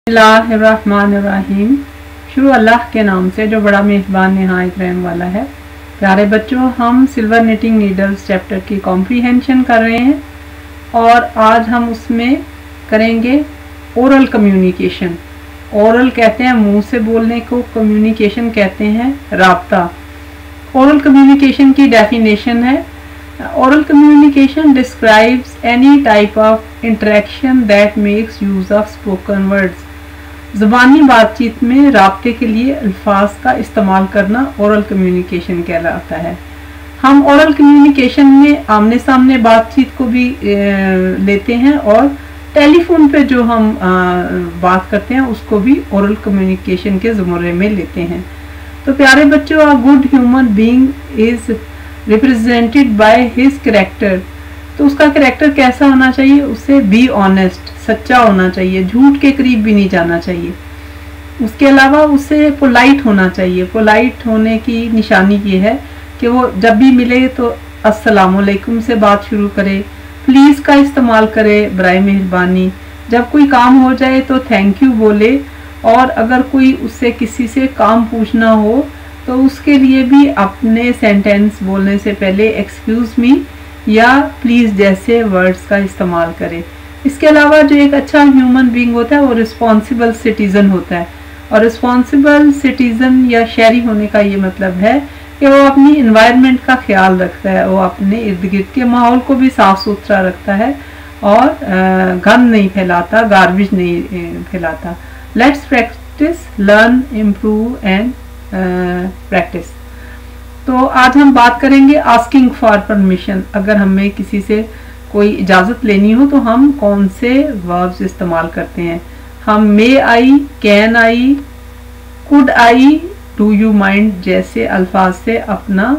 बिस्मिल्लाहिर्रहमानिर्रहीम। शुरू अल्लाह के नाम से जो बड़ा मेहरबान निहायत रहम वाला है। प्यारे बच्चों, हम सिल्वर निटिंग नीडल्स चैप्टर की कॉम्प्रीहेंशन कर रहे हैं और आज हम उसमें करेंगे ओरल कम्युनिकेशन। ओरल कहते हैं मुंह से बोलने को, कम्युनिकेशन कहते हैं राब्ता। ओरल कम्युनिकेशन की डेफिनेशन है, oral communication describes any type of interaction that makes use of spoken words. ज़बानी बातचीत में राब्ते के लिए अल्फाज का इस्तेमाल करना ओरल कम्युनिकेशन कहलाता है। हम ओरल कम्युनिकेशन में आमने सामने बातचीत को भी लेते हैं और टेलीफोन पे जो हम बात करते हैं उसको भी ओरल कम्युनिकेशन के ज़ुमरे में लेते हैं। तो प्यारे बच्चों, a good human being is represented by his character. तो उसका कैरेक्टर कैसा होना चाहिए? उससे बी ऑनेस्ट, सच्चा होना चाहिए, झूठ के करीब भी नहीं जाना चाहिए। उसके अलावा उसे पोलाइट होना चाहिए। पोलाइट होने की निशानी ये है कि वो जब भी मिले तो अस्सलामुअलैकुम से बात शुरू करे, प्लीज़ का इस्तेमाल करे, बराए मेहरबानी। जब कोई काम हो जाए तो थैंक यू बोले, और अगर कोई उससे किसी से काम पूछना हो तो उसके लिए भी अपने सेंटेंस बोलने से पहले एक्सक्यूज मी या प्लीज़ जैसे वर्ड्स का इस्तेमाल करें। इसके अलावा जो एक अच्छा ह्यूमन बीइंग होता है वो रिस्पॉन्सिबल सिटीज़न होता है, और रिस्पॉन्सिबल सिटीज़न या शहरी होने का ये मतलब है कि वो अपनी इन्वायरमेंट का ख्याल रखता है, वो अपने इर्द गिर्द के माहौल को भी साफ सुथरा रखता है और गंद नहीं फैलाता, गार्बेज नहीं फैलाता। Let's practice, learn, improve and practice. तो आज हम बात करेंगे आस्किंग फॉर परमिशन। अगर हमें किसी से कोई इजाज़त लेनी हो तो हम कौन से वर्ब्स इस्तेमाल करते हैं? हम may I, can I, could I, do you mind जैसे अल्फाज से अपना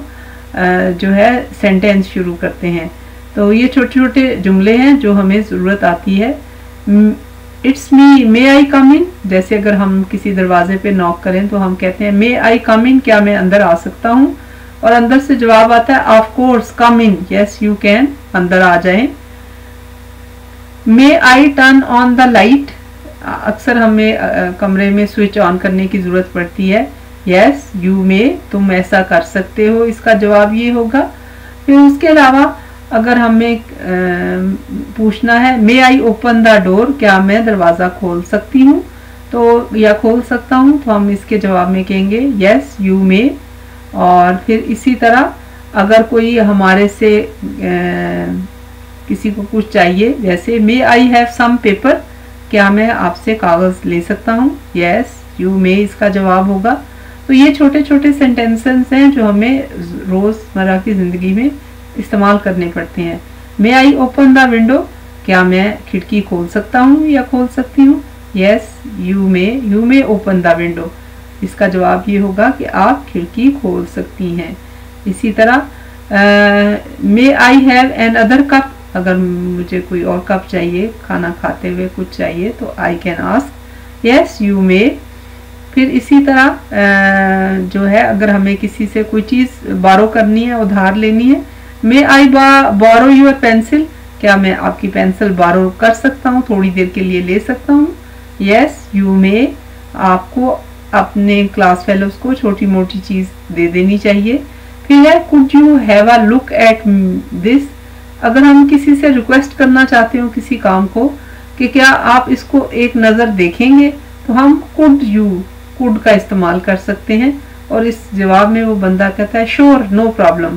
जो है सेंटेंस शुरू करते हैं। तो ये छोटे छोटे जुमले हैं जो हमें ज़रूरत आती है। It's me, may I come in. जैसे अगर हम किसी दरवाजे पे नॉक करें तो हम कहते हैं मे आई कम इन, क्या मैं अंदर आ सकता हूँ? और अंदर से जवाब आता है of course come in, yes you can, अंदर आ जाएं। May I turn on the light. अक्सर हमें कमरे में स्विच ऑन करने की जरूरत पड़ती है, यस यू मे, तुम ऐसा कर सकते हो, इसका जवाब ये होगा। फिर उसके अलावा अगर हमें पूछना है may I open the door, क्या मैं दरवाज़ा खोल सकती हूँ तो या खोल सकता हूँ, तो हम इसके जवाब में कहेंगे यस यू मे। और फिर इसी तरह अगर कोई हमारे से किसी को कुछ चाहिए, जैसे मे आई हैव सम पेपर, क्या मैं आपसे कागज़ ले सकता हूँ, यस यू मे, इसका जवाब होगा। तो ये छोटे छोटे सेंटेंसेस हैं जो हमें रोज़मर्रा की ज़िंदगी में इस्तेमाल करने पड़ते हैं। May I open the window, क्या मैं खिड़की खोल सकता हूँ या खोल सकती हूँ, yes you may open the window, इसका जवाब ये होगा कि आप खिड़की खोल सकती हैं। इसी तरह may I have another cup, अगर मुझे कोई और कप चाहिए, खाना खाते हुए कुछ चाहिए, तो I can ask, yes you may. फिर इसी तरह जो है अगर हमें किसी से कोई चीज़ बारो करनी है, उधार लेनी है, may I borrow your pencil, क्या मैं आपकी पेंसिल बारो कर सकता हूँ, थोड़ी देर के लिए ले सकता हूँ, यस यू मे। आपको अपने क्लास फेलोज को छोटी मोटी चीज़ दे देनी चाहिए। फिर है could you have a look at this, अगर हम किसी से रिक्वेस्ट करना चाहते हो किसी काम को कि क्या आप इसको एक नज़र देखेंगे, तो हम कुड का इस्तेमाल कर सकते हैं, और इस जवाब में वो बंदा कहता है श्योर नो प्रॉब्लम,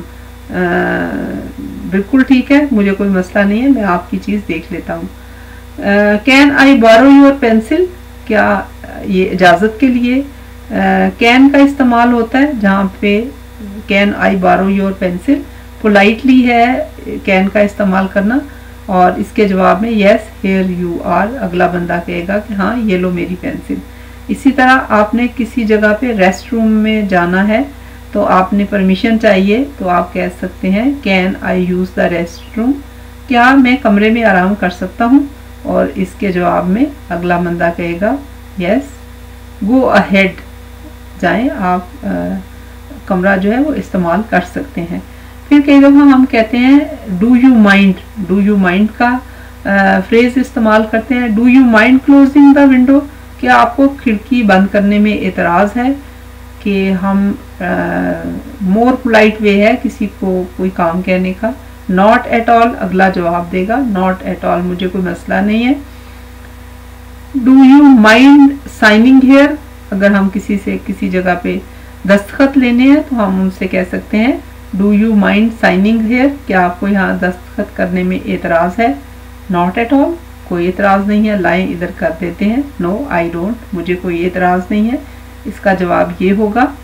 बिल्कुल ठीक है, मुझे कोई मसला नहीं है, मैं आपकी चीज़ देख लेता हूँ। Can I borrow your pencil, क्या ये इजाज़त के लिए कैन का इस्तेमाल होता है, जहाँ पे can I borrow your pencil politely है कैन का इस्तेमाल करना, और इसके जवाब में यस हियर यू आर, अगला बंदा कहेगा कि हाँ ये लो मेरी पेंसिल। इसी तरह आपने किसी जगह पे रेस्ट रूम में जाना है तो आपने परमिशन चाहिए, तो आप कह सकते हैं can I use the restroom, क्या मैं कमरे में आराम कर सकता हूँ, और इसके जवाब में अगला बंदा कहेगा यस गो अहेड, जाएं आप, कमरा जो है वो इस्तेमाल कर सकते हैं। फिर कई दफ़ा हम कहते हैं डू यू माइंड का फ्रेज इस्तेमाल करते हैं, do you mind closing the window, क्या आपको खिड़की बंद करने में एतराज़ है कि हम मोर पोलाइट वे है किसी को कोई काम कहने का। नॉट एट ऑल अगला जवाब देगा, नॉट एट ऑल, मुझे कोई मसला नहीं है। Do you mind signing here, अगर हम किसी से किसी जगह पे दस्तखत लेने हैं तो हम उनसे कह सकते हैं do you mind signing here, क्या आपको यहाँ दस्तखत करने में एतराज़ है। नॉट एट ऑल, कोई एतराज़ नहीं है, लाइन इधर कर देते हैं। नो आई डोंट, मुझे कोई एतराज़ नहीं है, इसका जवाब ये होगा।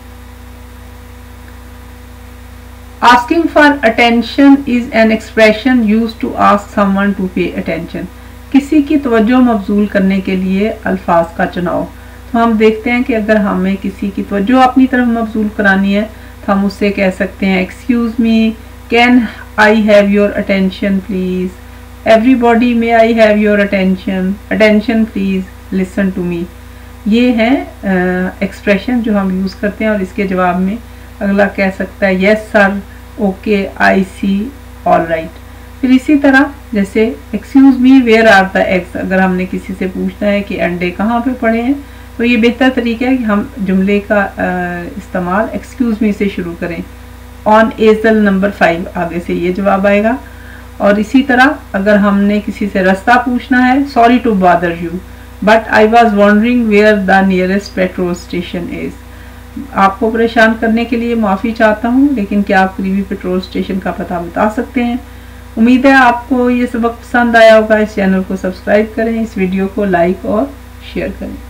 Asking for attention is an expression used to ask someone to pay attention, किसी की तवज्जो मबजूल करने के लिए अल्फाज का चुनाव। तो हम देखते हैं कि अगर हमें किसी की तवज्जो अपनी तरफ मबजूल करानी है तो हम उससे कह सकते हैं excuse me, can I have your attention please, everybody may I have your attention, attention please, listen to me. ये है एक्सप्रेशन जो हम यूज़ करते हैं। और इसके जवाब में अगला कह सकता है yes sir, okay, I see, all right. फिर इसी तरह जैसे excuse me where are the eggs, अगर हमने किसी से पूछना है कि अंडे कहाँ पे पड़े हैं तो ये बेहतर तरीका है कि हम जुमले का इस्तेमाल एक्सक्यूज मी से शुरू करें। ऑन एजल नंबर 5, आगे से ये जवाब आएगा। और इसी तरह अगर हमने किसी से रास्ता पूछना है, sorry to bother you but I was wondering where the nearest petrol station is, आपको परेशान करने के लिए माफ़ी चाहता हूँ लेकिन क्या आप करीबी पेट्रोल स्टेशन का पता बता सकते हैं। उम्मीद है आपको ये सबक पसंद आया होगा। इस चैनल को सब्सक्राइब करें, इस वीडियो को लाइक और शेयर करें।